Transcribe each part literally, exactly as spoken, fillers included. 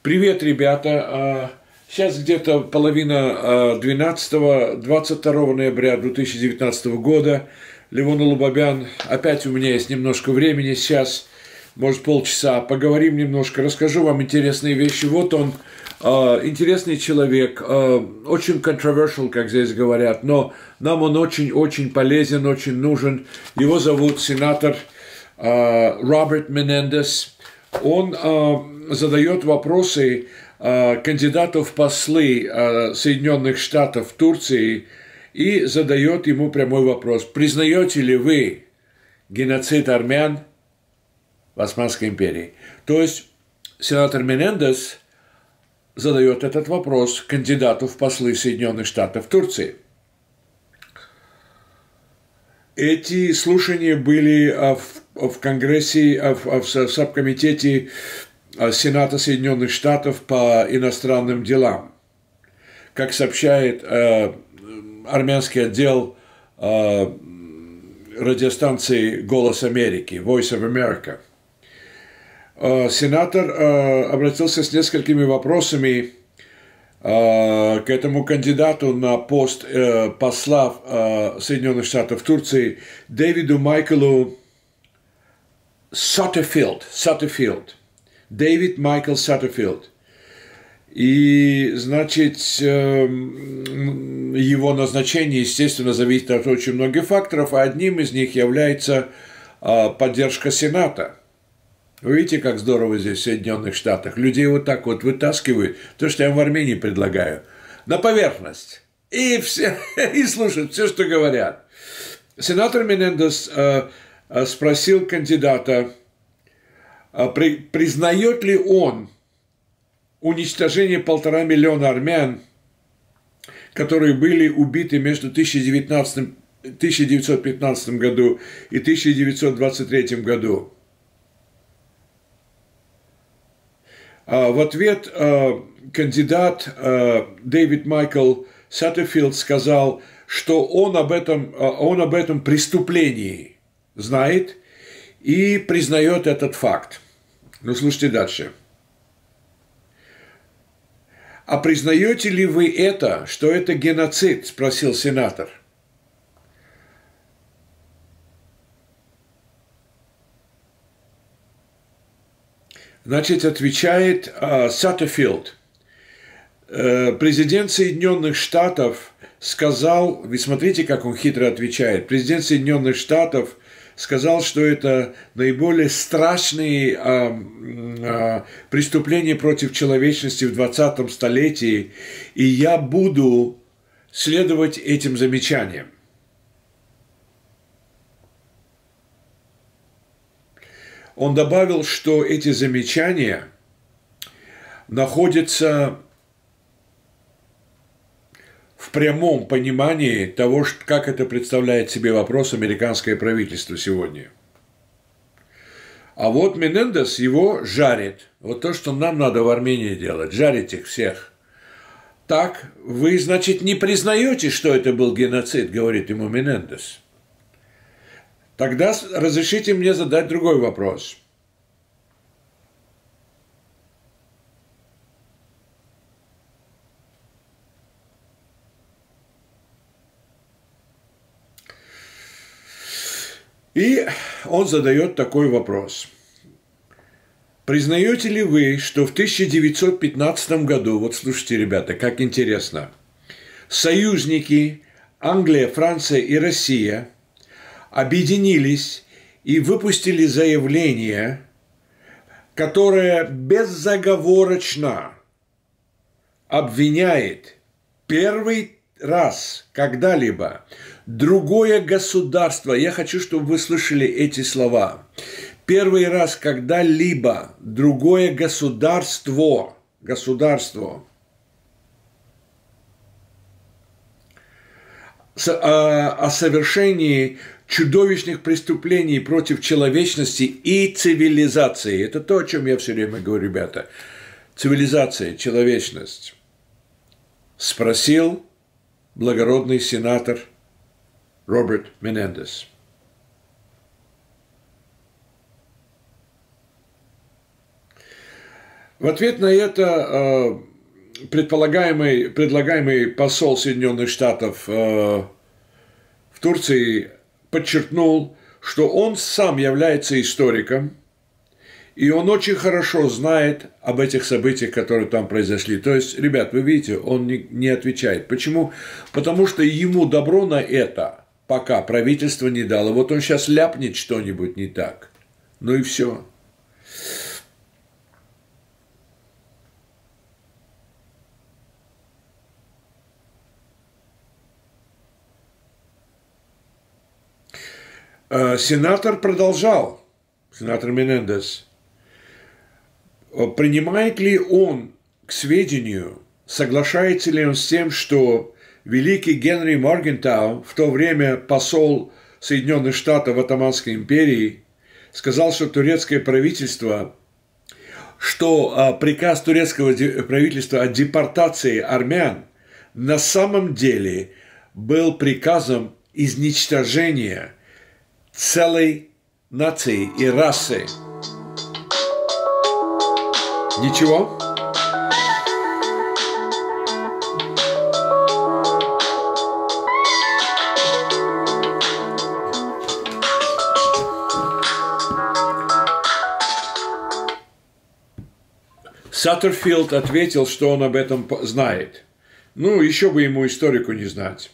Привет, ребята. Сейчас где-то половина двенадцатого, двадцать второго ноября две тысячи девятнадцатого года. Левон Улубабян. Опять у меня есть немножко времени сейчас, может полчаса. Поговорим немножко, расскажу вам интересные вещи. Вот он, интересный человек, очень controversial, как здесь говорят, но нам он очень-очень полезен, очень нужен. Его зовут сенатор Роберт Менендес. Он задает вопросы кандидату в послы Соединенных Штатов в Турции и задает ему прямой вопрос. Признаете ли вы геноцид армян в Османской империи? То есть сенатор Менендес задает этот вопрос кандидату в послы Соединенных Штатов в Турции. Эти слушания были в, в Конгрессе, в, в сабкомитете Сената Соединенных Штатов по иностранным делам. Как сообщает э, армянский отдел э, радиостанции «Голос Америки», Voice of America, э, сенатор э, обратился с несколькими вопросами э, к этому кандидату на пост э, посла э, Соединенных Штатов в Турции Дэвиду Майклу Саттерфилд. Саттерфилд. Дэвид Майкл Саттерфилд. И, значит, его назначение, естественно, зависит от очень многих факторов, а одним из них является поддержка Сената. Вы видите, как здорово здесь в Соединенных Штатах? Людей вот так вот вытаскивают, то, что я вам в Армении предлагаю, на поверхность. И, все, и слушают все, что говорят. Сенатор Менендес спросил кандидата, признает ли он уничтожение полтора миллиона армян, которые были убиты между тысяча девятьсот пятнадцатым году и тысяча девятьсот двадцать третьим году. В ответ кандидат Дэвид Майкл Саттерфилд сказал, что он об этом, он об этом преступлении знает и признает этот факт. Ну, слушайте дальше. «А признаете ли вы это, что это геноцид?» – спросил сенатор. Значит, отвечает uh, Саттерфилд. Uh, президент Соединенных Штатов сказал, вы смотрите, как он хитро отвечает, президент Соединенных Штатов сказал, что это наиболее страшные а, а, преступления против человечности в двадцатом столетии, и я буду следовать этим замечаниям. Он добавил, что эти замечания находятся в прямом понимании того, как это представляет себе вопрос американское правительство сегодня. А вот Менендес его жарит. Вот то, что нам надо в Армении делать, жарить их всех. Так, вы, значит, не признаете, что это был геноцид, говорит ему Менендес. Тогда разрешите мне задать другой вопрос. И он задает такой вопрос. Признаете ли вы, что в тысяча девятьсот пятнадцатом году, вот слушайте, ребята, как интересно, союзники Англия, Франция и Россия объединились и выпустили заявление, которое безоговорочно обвиняет первый раз когда-либо другое государство, я хочу, чтобы вы слышали эти слова, первый раз когда-либо другое государство, государство о совершении чудовищных преступлений против человечности и цивилизации. Это то, о чем я все время говорю, ребята. Цивилизация, человечность. Спросил благородный сенатор Роберт Менендес. В ответ на это предполагаемый, предлагаемый посол Соединенных Штатов в Турции подчеркнул, что он сам является историком, и он очень хорошо знает об этих событиях, которые там произошли. То есть, ребят, вы видите, он не, не отвечает. Почему? Потому что ему добро на это пока правительство не дало. Вот он сейчас ляпнет что-нибудь не так. Ну и все. Сенатор продолжал, сенатор Менендес. Принимает ли он к сведению, соглашается ли он с тем, что великий Генри Моргентау, в то время посол Соединенных Штатов в Оттоманской империи, сказал, что турецкое правительство, что приказ турецкого правительства о депортации армян на самом деле был приказом изничтожения целой нации и расы. Ничего? Саттерфилд ответил, что он об этом знает. Ну, еще бы ему, историку, не знать.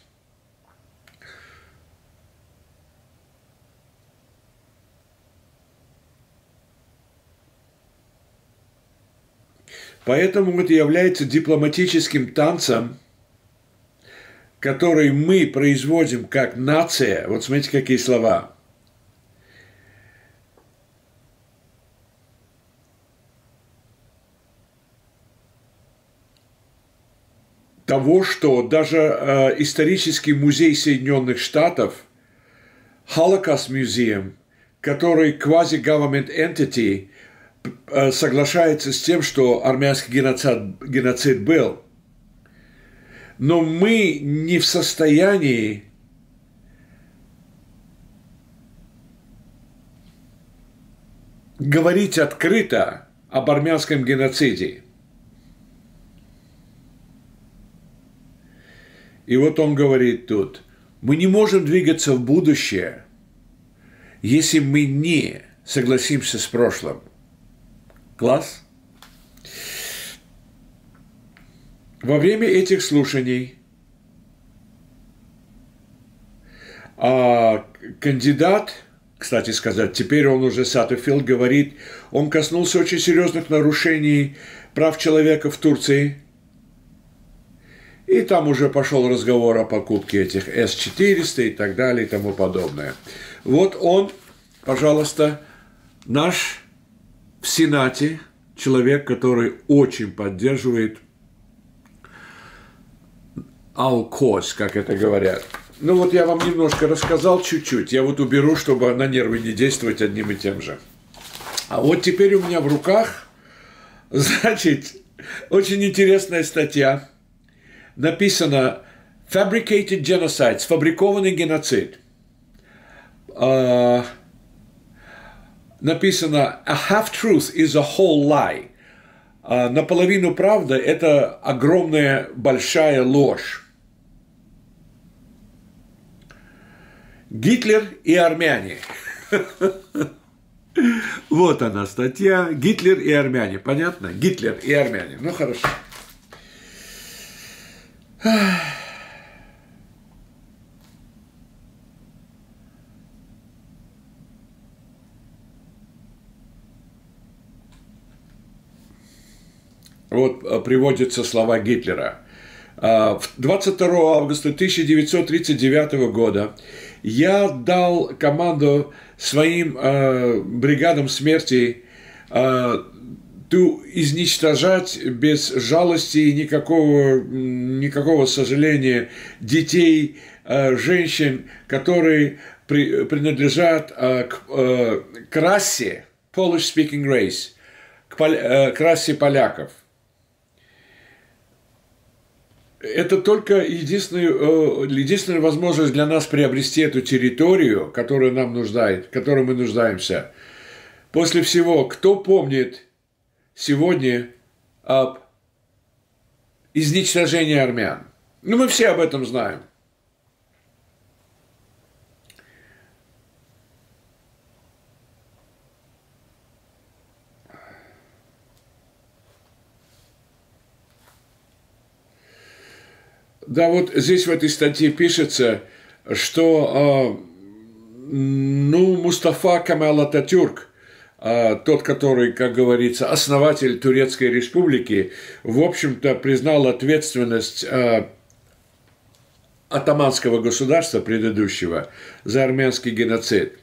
Поэтому это является дипломатическим танцем, который мы производим как нация. Вот смотрите, какие слова. Того, что даже э, исторический музей Соединенных Штатов, Holocaust Museum, который quasi-government entity, соглашается с тем, что армянский геноцид, геноцид был. Но мы не в состоянии говорить открыто об армянском геноциде. И вот он говорит тут, мы не можем двигаться в будущее, если мы не согласимся с прошлым. Класс? Во время этих слушаний а, кандидат, кстати сказать, теперь он уже Саттерфилд говорит, он коснулся очень серьезных нарушений прав человека в Турции. И там уже пошел разговор о покупке этих эс четыреста и так далее и тому подобное. Вот он, пожалуйста, наш в Сенате человек, который очень поддерживает ал-кос, как это говорят. Ну вот я вам немножко рассказал чуть-чуть. Я вот уберу, чтобы на нервы не действовать одним и тем же. А вот теперь у меня в руках, значит, очень интересная статья. Написано «Fabricated Genocide», сфабрикованный геноцид. Uh, написано «A half-truth is a whole lie». Uh, наполовину правда – это огромная большая ложь. Гитлер и армяне. Вот она статья «Гитлер и армяне». Понятно? Гитлер и армяне. Ну, хорошо. Вот приводятся слова Гитлера. двадцать второго августа тысяча девятьсот тридцать девятого года я дал команду своим бригадам смерти изничтожать без жалости и никакого, никакого сожаления детей, женщин, которые принадлежат к, к расе, Polish-speaking race, к, к расе поляков. Это только единственная, единственная возможность для нас приобрести эту территорию, которую нам нуждает, в которой мы нуждаемся. После всего, кто помнит сегодня об изничтожении армян. Ну, мы все об этом знаем. Да, вот здесь в этой статье пишется, что ну, Мустафа Камал Ататюрк, тот, который, как говорится, основатель Турецкой Республики, в общем-то, признал ответственность Отоманского государства предыдущего за армянский геноцид.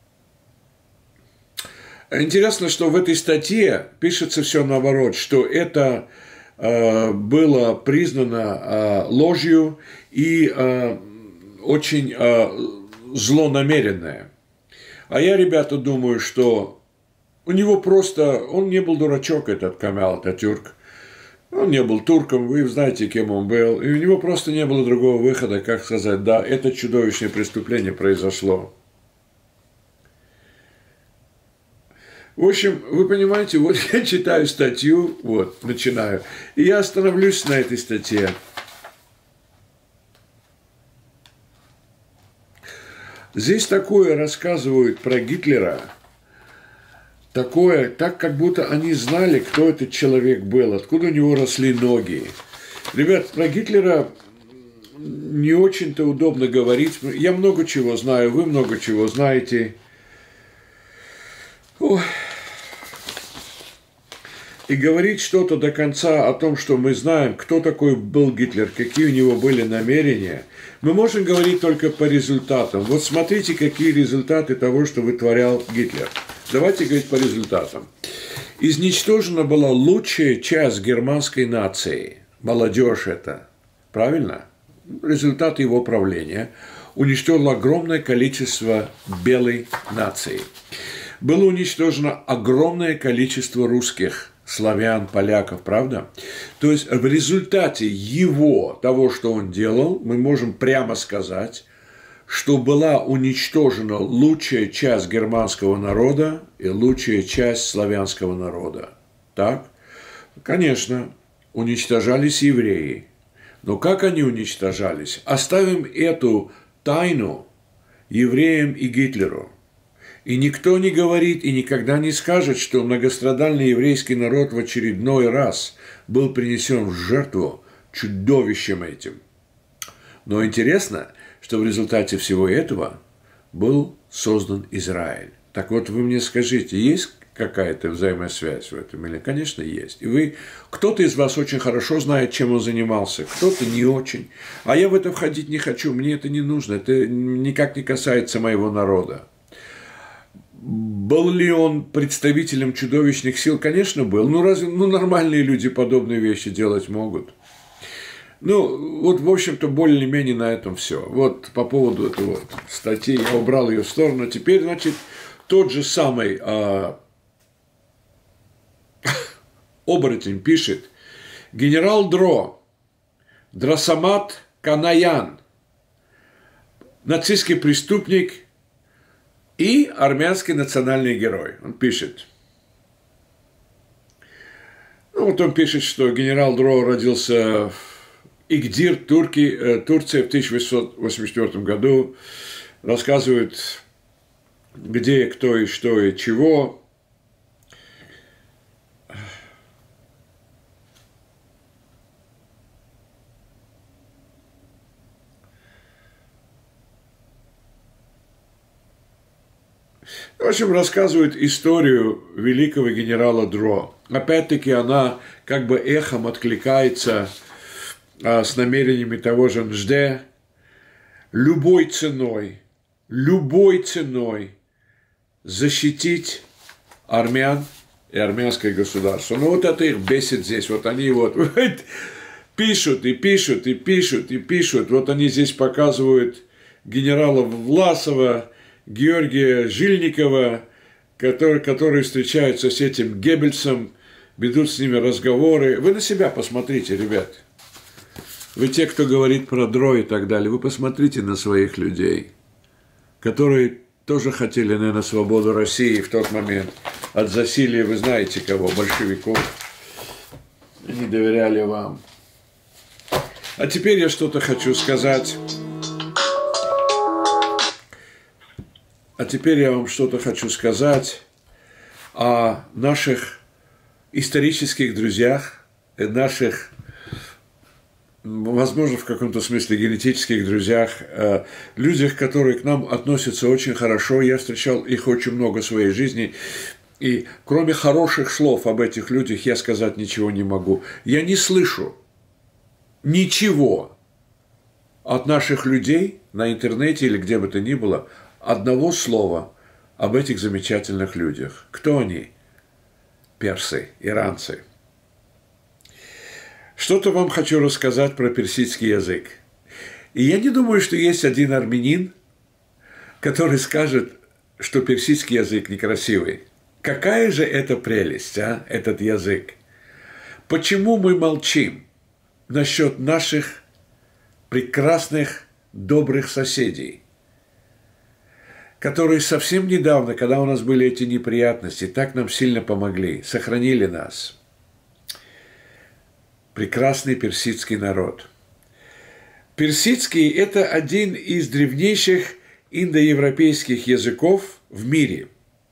Интересно, что в этой статье пишется все наоборот, что это было признано ложью и очень злонамеренное. А я, ребята, думаю, что у него просто, он не был дурачок, этот Камал Ататюрк. Он не был турком, вы знаете, кем он был. И у него просто не было другого выхода, как сказать, да, это чудовищное преступление произошло. В общем, вы понимаете, вот я читаю статью, вот, начинаю, и я остановлюсь на этой статье. Здесь такое рассказывают про Гитлера, такое, так как будто они знали, кто этот человек был, откуда у него росли ноги. Ребят, про Гитлера не очень-то удобно говорить. Я много чего знаю, вы много чего знаете. Ой. И говорить что-то до конца о том, что мы знаем, кто такой был Гитлер, какие у него были намерения, мы можем говорить только по результатам. Вот смотрите, какие результаты того, что вытворял Гитлер. Давайте говорить по результатам. Изничтожена была лучшая часть германской нации. Молодежь это. Правильно? Результат его правления. Уничтожила огромное количество белой нации. Было уничтожено огромное количество русских, славян, поляков, правда? То есть в результате его, того, что он делал, мы можем прямо сказать, что была уничтожена лучшая часть германского народа и лучшая часть славянского народа. Так? Конечно, уничтожались евреи. Но как они уничтожались? Оставим эту тайну евреям и Гитлеру. И никто не говорит и никогда не скажет, что многострадальный еврейский народ в очередной раз был принесен в жертву чудовищем этим. Но интересно, что в результате всего этого был создан Израиль. Так вот, вы мне скажите, есть какая-то взаимосвязь в этом? Или, конечно, есть. И вы, кто-то из вас очень хорошо знает, чем он занимался, кто-то не очень. А я в это входить не хочу, мне это не нужно, это никак не касается моего народа. Был ли он представителем чудовищных сил? Конечно, был. Ну, разве ну, нормальные люди подобные вещи делать могут? Ну, вот, в общем-то, более-менее на этом все. Вот по поводу этой вот статьи я убрал ее в сторону. Теперь, значит, тот же самый а, оборотень пишет: генерал Дро, Драсамат Канаян, нацистский преступник и армянский национальный герой. Он пишет. Ну, вот он пишет, что генерал Дро родился в Игдир, Турки, Турция, в тысяча восемьсот восемьдесят четвёртом году. Рассказывает, где, кто и что и чего. В общем, рассказывает историю великого генерала Дро. Опять-таки она как бы эхом откликается а, с намерениями того же Нжде. Любой ценой, любой ценой защитить армян и армянское государство. Ну вот это их бесит здесь. Вот они вот пишут и пишут и пишут и пишут. Вот они здесь показывают генерала Власова, Георгия Жильникова, которые, которые встречаются с этим Геббельсом, ведут с ними разговоры. Вы на себя посмотрите, ребят. Вы те, кто говорит про Дро и так далее, вы посмотрите на своих людей, которые тоже хотели, наверное, свободу России в тот момент. от засилия, вы знаете кого, большевиков. Они доверяли вам. А теперь я что-то хочу сказать. А теперь я вам что-то хочу сказать о наших исторических друзьях, наших, возможно, в каком-то смысле генетических друзьях, людях, которые к нам относятся очень хорошо. Я встречал их очень много в своей жизни. И кроме хороших слов об этих людях я сказать ничего не могу. Я не слышу ничего от наших людей на интернете или где бы то ни было, одного слова об этих замечательных людях. Кто они? Персы, иранцы. Что-то вам хочу рассказать про персидский язык. И я не думаю, что есть один армянин, который скажет, что персидский язык некрасивый. Какая же это прелесть, а, этот язык? Почему мы молчим насчет наших прекрасных, добрых соседей, которые совсем недавно, когда у нас были эти неприятности, так нам сильно помогли, сохранили нас? Прекрасный персидский народ. Персидский – это один из древнейших индоевропейских языков в мире.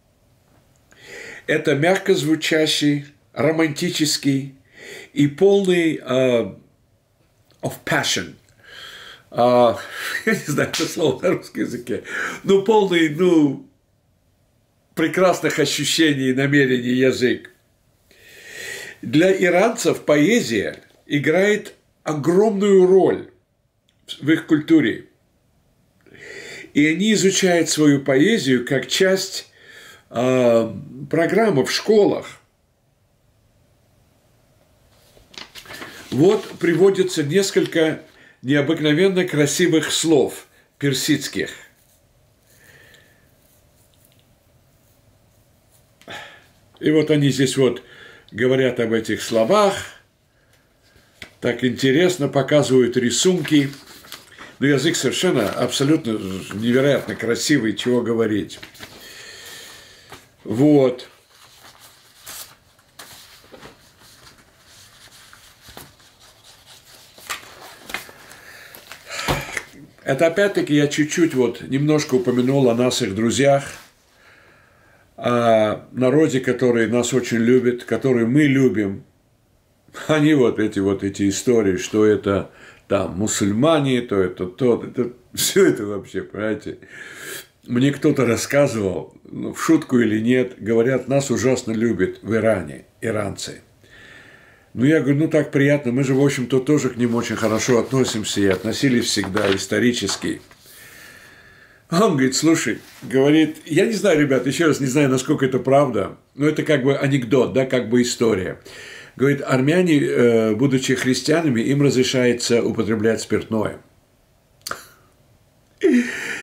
Это мягко звучащий, романтический и полный uh, of passion. Uh, я не знаю, это слово на русском языке. Ну, полный, ну, прекрасных ощущений и намерений язык. Для иранцев поэзия играет огромную роль в их культуре. И они изучают свою поэзию как часть э, программы в школах. Вот приводится несколько необыкновенно красивых слов персидских. И вот они здесь вот говорят об этих словах, так интересно показывают рисунки. Но язык совершенно, абсолютно невероятно красивый, чего говорить. Вот. Это опять-таки я чуть-чуть вот немножко упомянул о наших друзьях, о народе, который нас очень любит, который мы любим. Они вот эти вот эти истории, что это там мусульмане, то это то, это все это вообще, понимаете. Мне кто-то рассказывал, ну, в шутку или нет, говорят, нас ужасно любят в Иране, иранцы. Ну, я говорю, ну, так приятно, мы же, в общем-то, тоже к ним очень хорошо относимся и относились всегда исторически. Он говорит, слушай, говорит, я не знаю, ребят, еще раз не знаю, насколько это правда, но это как бы анекдот, да, как бы история. Говорит, армяне, будучи христианами, им разрешается употреблять спиртное.